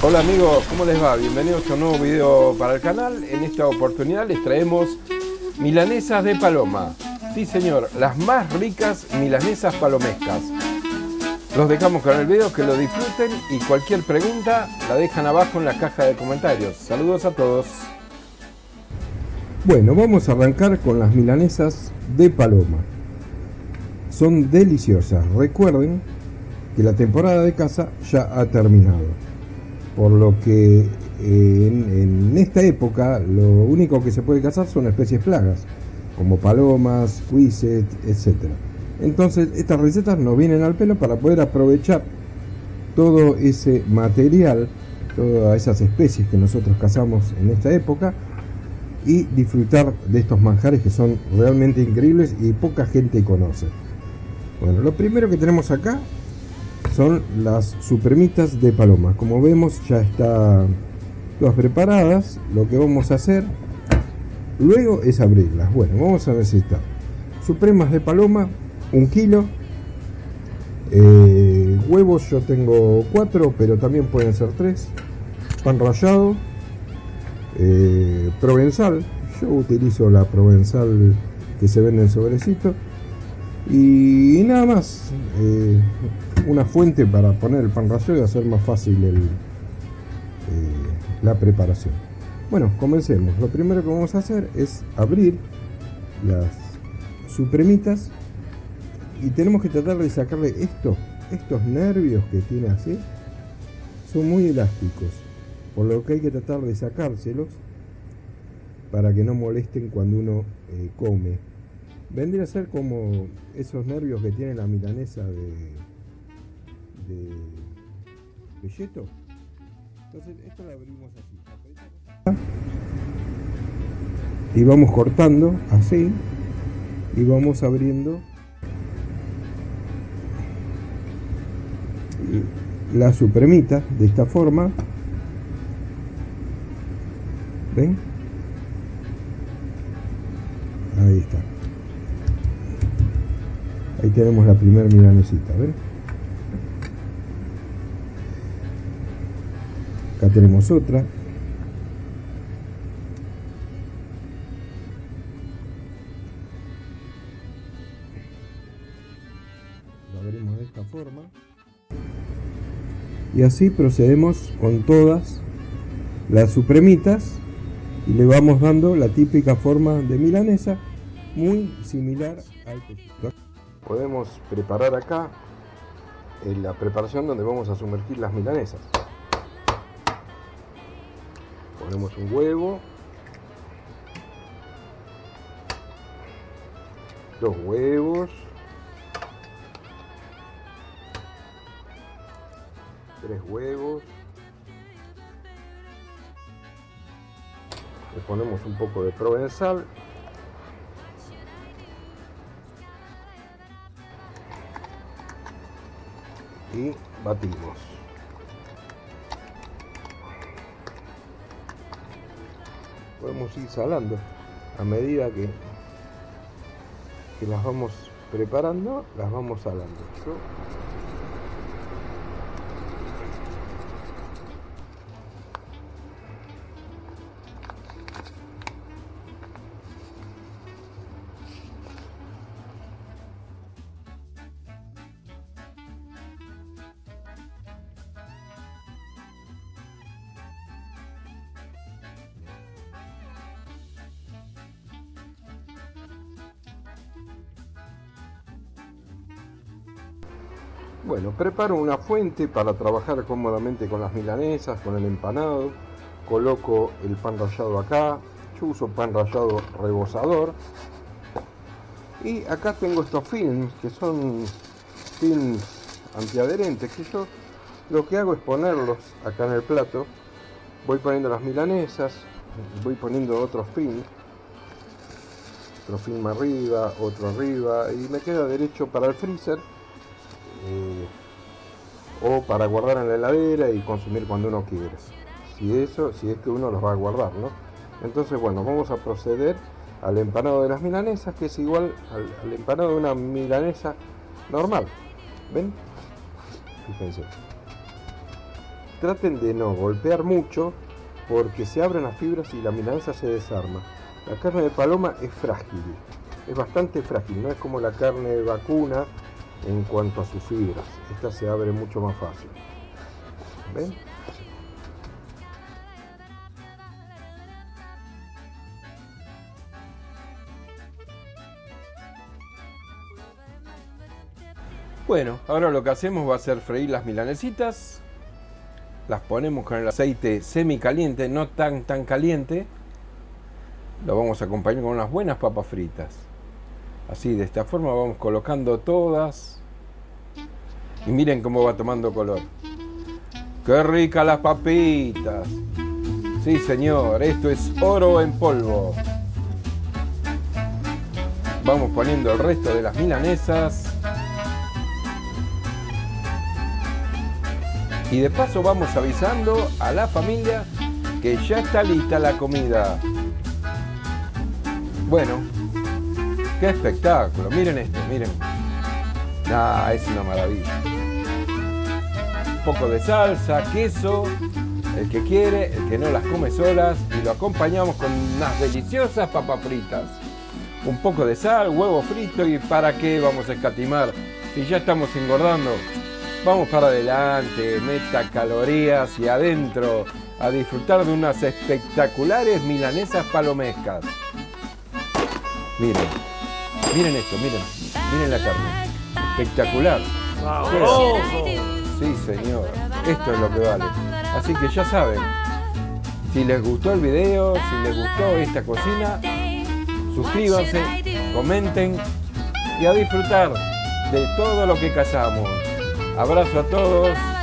Hola amigos, ¿cómo les va? Bienvenidos a un nuevo video para el canal. En esta oportunidad les traemos milanesas de paloma. Sí señor, las más ricas milanesas palomescas. Los dejamos con el video, que lo disfruten y cualquier pregunta la dejan abajo en la caja de comentarios. Saludos a todos. Bueno, vamos a arrancar con las milanesas de paloma. Son deliciosas. Recuerden que la temporada de caza ya ha terminado. Por lo que en esta época lo único que se puede cazar son especies plagas, como palomas, cuises, etc. Entonces estas recetas nos vienen al pelo para poder aprovechar todo ese material, todas esas especies que nosotros cazamos en esta época y disfrutar de estos manjares que son realmente increíbles y poca gente conoce. Bueno, lo primero que tenemos acá son las supremitas de paloma. Como vemos, ya están todas preparadas. Lo que vamos a hacer luego es abrirlas. Bueno, vamos a necesitar supremas de paloma, 1 kilo, huevos, yo tengo 4, pero también pueden ser 3, pan rallado, provenzal, yo utilizo la provenzal que se vende en sobrecito, y nada más. Una fuente para poner el pan rallado y hacer más fácil la preparación. Bueno, comencemos. Lo primero que vamos a hacer es abrir las supremitas y tenemos que tratar de sacarle estos nervios que tiene así. Son muy elásticos, por lo que hay que tratar de sacárselos para que no molesten cuando uno come. Vendría a ser como esos nervios que tiene la milanesa de pelleto. Entonces esto lo abrimos así y vamos cortando así y vamos abriendo la supremita de esta forma. ¿Ven? Ahí está. Ahí tenemos la primera milanesita, ¿ven? Acá tenemos otra. Lo abrimos de esta forma. Y así procedemos con todas las supremitas y le vamos dando la típica forma de milanesa, muy similar al pechito. Podemos preparar acá la preparación donde vamos a sumergir las milanesas. Ponemos un huevo, 2 huevos, 3 huevos, le ponemos un poco de provenzal, y batimos. Podemos ir salando a medida que las vamos preparando, las vamos salando. Bueno, preparo una fuente para trabajar cómodamente con las milanesas, con el empanado. Coloco el pan rallado acá. Yo uso pan rallado rebozador. Y acá tengo estos films, que son films antiadherentes, que yo lo que hago es ponerlos acá en el plato. Voy poniendo las milanesas, voy poniendo otros film. Otro film arriba, otro arriba, y me queda derecho para el freezer. O para guardar en la heladera y consumir cuando uno quiere, si es que uno los va a guardar, ¿no? Entonces, bueno, vamos a proceder al empanado de las milanesas, que es igual al empanado de una milanesa normal. ¿Ven? Fíjense. traten de no golpear mucho porque se abren las fibras y la milanesa se desarma. La carne de paloma es frágil, es bastante frágil, no es como la carne de vacuna en cuanto a sus fibras. Esta se abre mucho más fácil. ¿Ven? Bueno, ahora lo que hacemos va a ser freír las milanesitas. Las ponemos con el aceite semicaliente, no tan caliente. Lo vamos a acompañar con unas buenas papas fritas. Así, de esta forma vamos colocando todas. Y miren cómo va tomando color. ¡Qué ricas las papitas! Sí, señor, esto es oro en polvo. Vamos poniendo el resto de las milanesas. Y de paso vamos avisando a la familia que ya está lista la comida. Bueno, qué espectáculo. Miren esto, miren. Ah, es una maravilla. Un poco de salsa, queso, el que quiere, el que no las come solas. Y lo acompañamos con unas deliciosas papas fritas. Un poco de sal, huevo frito. ¿Y para qué vamos a escatimar si ya estamos engordando? Vamos para adelante, meta calorías y adentro a disfrutar de unas espectaculares milanesas palomescas. Miren, miren esto, miren la carne. Espectacular. ¡Sabroso! Sí, señor, esto es lo que vale. Así que ya saben, si les gustó el video, si les gustó esta cocina, suscríbanse, comenten y a disfrutar de todo lo que cazamos. Abrazo a todos.